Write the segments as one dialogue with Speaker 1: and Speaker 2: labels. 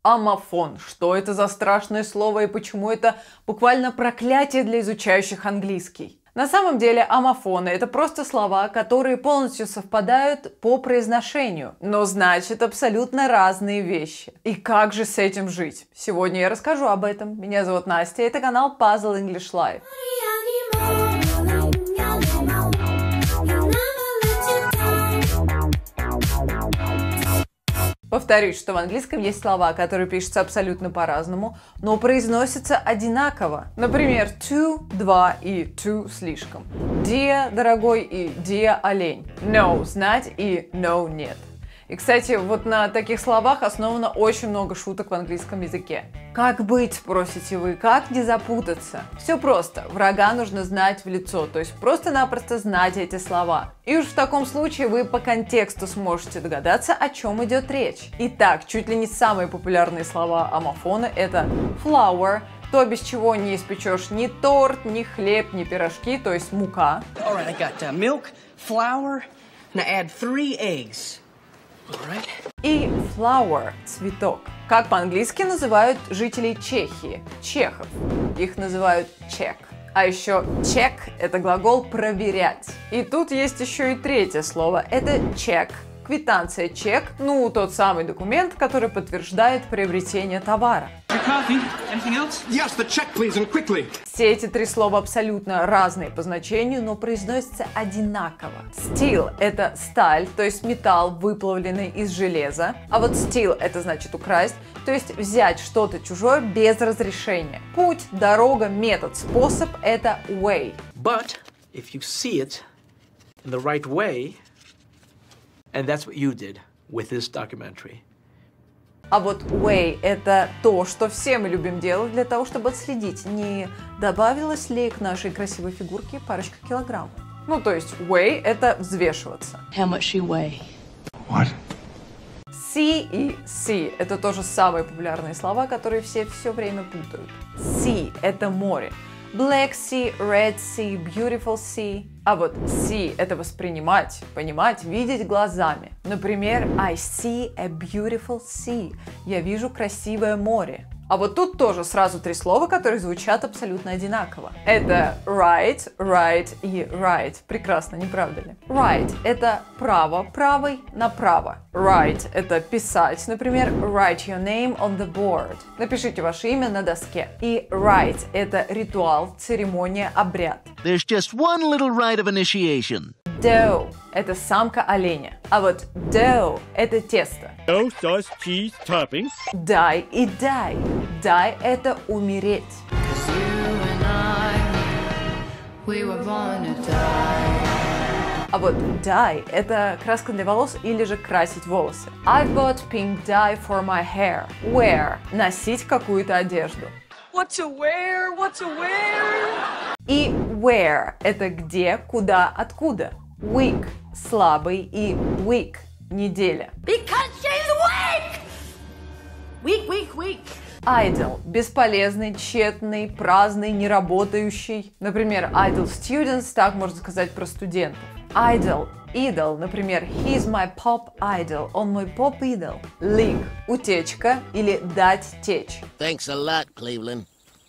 Speaker 1: Амофон. Что это за страшное слово и почему это буквально проклятие для изучающих английский? На самом деле амофоны — это просто слова, которые полностью совпадают по произношению, но значат абсолютно разные вещи. И как же с этим жить? Сегодня я расскажу об этом. Меня зовут Настя, это канал Puzzle English Live. Повторюсь, что в английском есть слова, которые пишутся абсолютно по-разному, но произносятся одинаково. Например, too – два и too – слишком. Dear – дорогой и dear – олень. No – знать и no – нет. И, кстати, вот на таких словах основано очень много шуток в английском языке. Как быть, спросите вы, как не запутаться? Все просто. Врага нужно знать в лицо, то есть просто-напросто знать эти слова. И уж в таком случае вы по контексту сможете догадаться, о чем идет речь. Итак, чуть ли не самые популярные слова амофона — это flour, то, без чего не испечешь ни торт, ни хлеб, ни пирожки, то есть мука.
Speaker 2: Alright, I got milk, flour, now add 3 eggs.
Speaker 1: И flower – цветок. Как по-английски называют жителей Чехии? Чехов. Их называют check. А еще check – это глагол «проверять». И тут есть еще и третье слово – это check. Квитанция, чек, ну, тот самый документ, который подтверждает приобретение товара.
Speaker 3: Yes, the check, please, and quickly.
Speaker 1: Все эти три слова абсолютно разные по значению, но произносятся одинаково. Steel – это сталь, то есть металл, выплавленный из железа. А вот steal – это значит украсть, то есть взять что-то чужое без разрешения. Путь, дорога, метод, способ – это way.
Speaker 4: But if you see it in the right way, and that's what you did with this documentary.
Speaker 1: А вот way – это то, что все мы любим делать для того, чтобы отследить, не добавилось ли к нашей красивой фигурке парочка килограмм. Ну, то есть weigh – это взвешиваться.
Speaker 2: How much you weigh?
Speaker 3: What?
Speaker 1: Sea и sea – это тоже самые популярные слова, которые все время путают. Sea – это море. Black Sea, Red Sea, Beautiful Sea. А вот see – это воспринимать, понимать, видеть глазами. Например, I see a beautiful sea. Я вижу красивое море. А вот тут тоже сразу три слова, которые звучат абсолютно одинаково. Это right, right и right. Прекрасно, не правда ли? Right – это право, правый, направо. Write – это писать, например, write your name on the board. Напишите ваше имя на доске. И rite – это ритуал, церемония, обряд.
Speaker 5: There's just one little rite of initiation.
Speaker 1: Dough – это самка оленя. А вот dough – это тесто.
Speaker 6: No sauce, cheese, toppings.
Speaker 1: Die и die. Die – это умереть. А вот dye – это краска для волос или же красить волосы. I've got pink dye for my hair. Wear – носить какую-то одежду.
Speaker 2: What to wear? What to wear?
Speaker 1: И where – это где, куда, откуда. Week – слабый и week – неделя.
Speaker 2: Because she's weak! Weak.
Speaker 1: Idle – бесполезный, тщетный, праздный, неработающий. Например, idle students – так можно сказать про студентов. Idle – idol, например, he's my pop idol, он мой поп-идол. Leak – утечка или дать течь.
Speaker 5: Thanks a lot, Cleveland.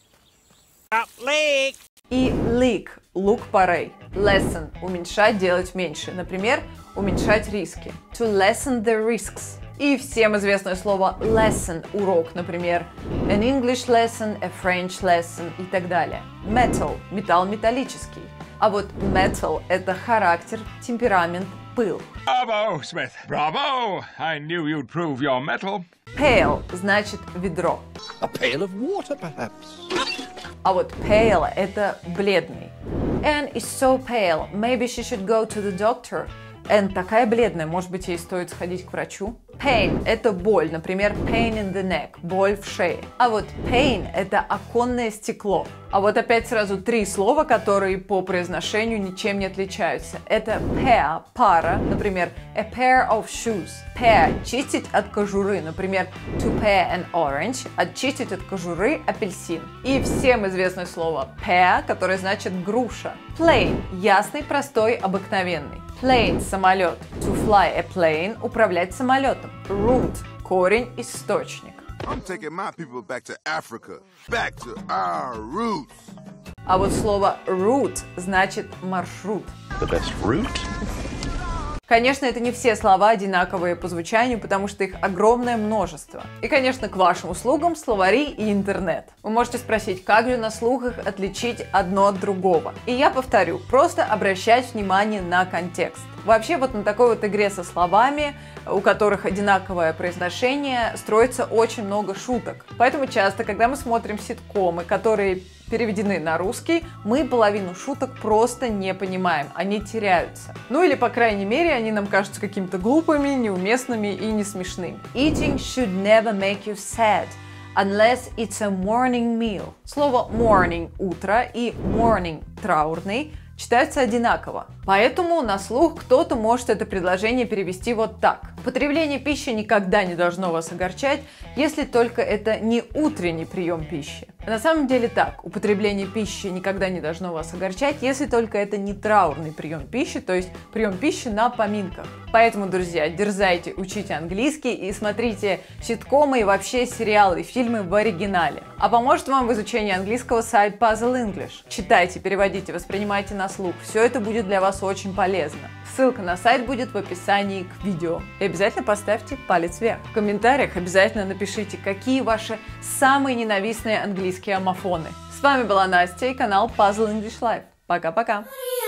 Speaker 1: И leak – look порей. Lessen – уменьшать, делать меньше. Например, уменьшать риски. To lessen the risks. И всем известное слово lesson – урок, например, an English lesson, a French lesson и так далее. Metal – металл металлический. А вот metal – это характер, темперамент, пыл.
Speaker 7: Bravo, Smith! Bravo! I knew you'd prove your mettle.
Speaker 1: Pale – значит ведро.
Speaker 5: A pail of water, perhaps.
Speaker 1: А вот pale – это бледный. Anne is so pale, maybe she should go to the doctor. Энн такая бледная, может быть, ей стоит сходить к врачу? Pain – это боль, например, pain in the neck, боль в шее. А вот pain – это оконное стекло. А вот опять сразу три слова, которые по произношению ничем не отличаются. Это pair – пара, например, a pair of shoes. Pair – чистить от кожуры, например, to pare an orange – очистить от кожуры апельсин. И всем известное слово pear, которое значит груша. Plain – ясный, простой, обыкновенный. Plane – самолет. To fly a plane – управлять самолетом. Root – корень, источник.
Speaker 8: I'm taking my people back to Africa, back to our roots.
Speaker 1: А вот слово route значит маршрут.
Speaker 5: The best route?
Speaker 1: Конечно, это не все слова одинаковые по звучанию, потому что их огромное множество. И, конечно, к вашим услугам словари и интернет. Вы можете спросить, как же на слух их отличить одно от другого. И я повторю, просто обращать внимание на контекст. Вообще вот на такой вот игре со словами, у которых одинаковое произношение, строится очень много шуток. Поэтому часто, когда мы смотрим ситкомы, которые переведены на русский, мы половину шуток просто не понимаем, они теряются. Ну или, по крайней мере, они нам кажутся какими-то глупыми, неуместными и не смешными. Eating should never make you sad. Unless it's a morning meal. Слово morning – утро и morning – траурный читаются одинаково. Поэтому на слух кто-то может это предложение перевести вот так. Употребление пищи никогда не должно вас огорчать, если только это не утренний прием пищи. На самом деле так, употребление пищи никогда не должно вас огорчать, если только это не траурный прием пищи, то есть прием пищи на поминках. Поэтому, друзья, дерзайте, учите английский и смотрите ситкомы и вообще сериалы и фильмы в оригинале. А поможет вам в изучении английского сайт Puzzle English. Читайте, переводите, воспринимайте на слух. Все это будет для вас очень полезно. Ссылка на сайт будет в описании к видео. И обязательно поставьте палец вверх. В комментариях обязательно напишите, какие ваши самые ненавистные английские омофоны. С вами была Настя и канал Puzzle English Live. Пока-пока!